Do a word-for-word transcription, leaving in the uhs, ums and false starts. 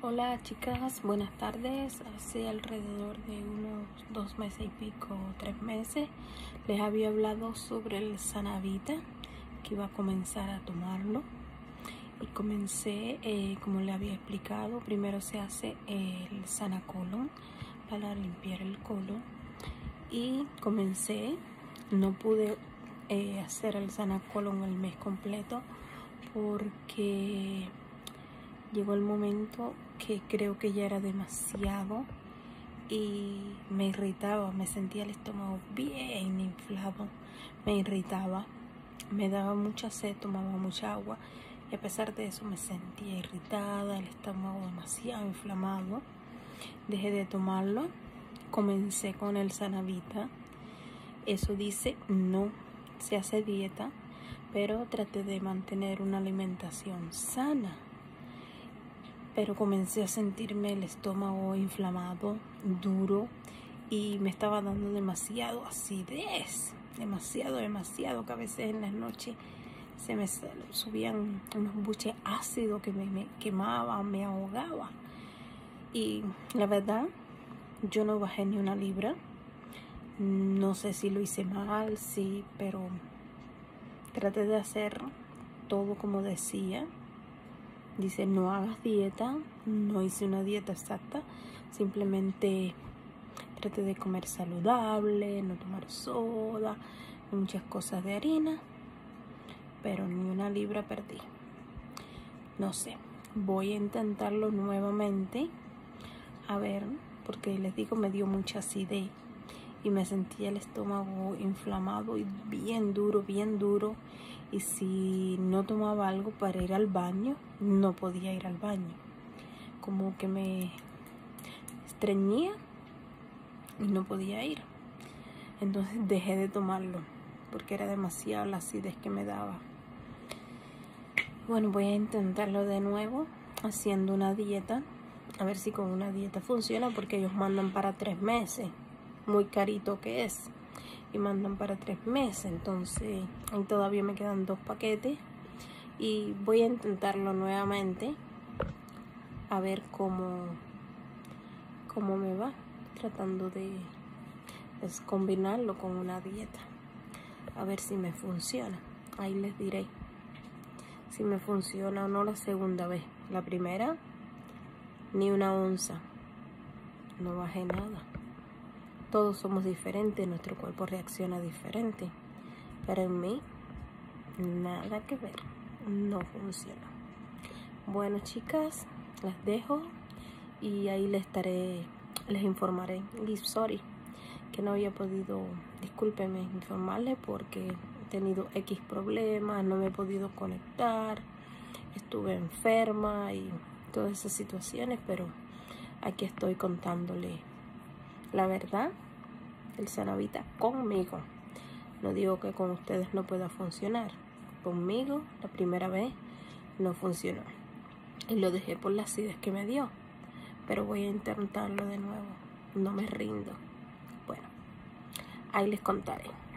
Hola chicas, buenas tardes. Hace alrededor de unos dos meses y pico, tres meses, les había hablado sobre el Sanavita, que iba a comenzar a tomarlo. Y comencé, eh, como le había explicado, primero se hace el Sanacolon para limpiar el colon. Y comencé, no pude eh, hacer el Sanacolon el mes completo porque llegó el momento que creo que ya era demasiado y me irritaba, me sentía el estómago bien inflado, me irritaba, me daba mucha sed, tomaba mucha agua y a pesar de eso me sentía irritada, el estómago demasiado inflamado. Dejé de tomarlo, comencé con el Sanavita. Eso dice no se hace dieta, pero traté de mantener una alimentación sana. Pero comencé a sentirme el estómago inflamado, duro, y me estaba dando demasiado acidez, demasiado, demasiado, que a veces en las noches se me subían unos buches ácidos que me, me quemaban, me ahogaba. Y la verdad, yo no bajé ni una libra. No sé si lo hice mal, sí, pero traté de hacer todo como decía. Dice, no hagas dieta, no hice una dieta exacta, simplemente traté de comer saludable, no tomar soda, muchas cosas de harina, pero ni una libra perdí. No sé, voy a intentarlo nuevamente, a ver, porque les digo, me dio mucha acidez y me sentía el estómago inflamado y bien duro, bien duro. Y si no tomaba algo para ir al baño, no podía ir al baño. Como que me estreñía y no podía ir. Entonces dejé de tomarlo porque era demasiado la acidez que me daba. Bueno, voy a intentarlo de nuevo haciendo una dieta. A ver si con una dieta funciona, porque ellos mandan para tres meses. Muy carito que es. Y mandan para tres meses, entonces ahí todavía me quedan dos paquetes y voy a intentarlo nuevamente a ver cómo cómo me va, tratando de pues, combinarlo con una dieta, a ver si me funciona. Ahí les diré si me funciona o no la segunda vez. La primera, ni una onza, no bajé nada. Todos somos diferentes, nuestro cuerpo reacciona diferente, pero en mí nada que ver, no funciona. Bueno chicas, las dejo y ahí les estaré, les informaré. Y sorry que no había podido, discúlpenme, informarles porque he tenido X problemas, no me he podido conectar, estuve enferma y todas esas situaciones, pero aquí estoy contándole la verdad, el Sanavita conmigo. No digo que con ustedes no pueda funcionar. Conmigo, la primera vez, no funcionó. Y lo dejé por la acidez que me dio. Pero voy a intentarlo de nuevo. No me rindo. Bueno, ahí les contaré.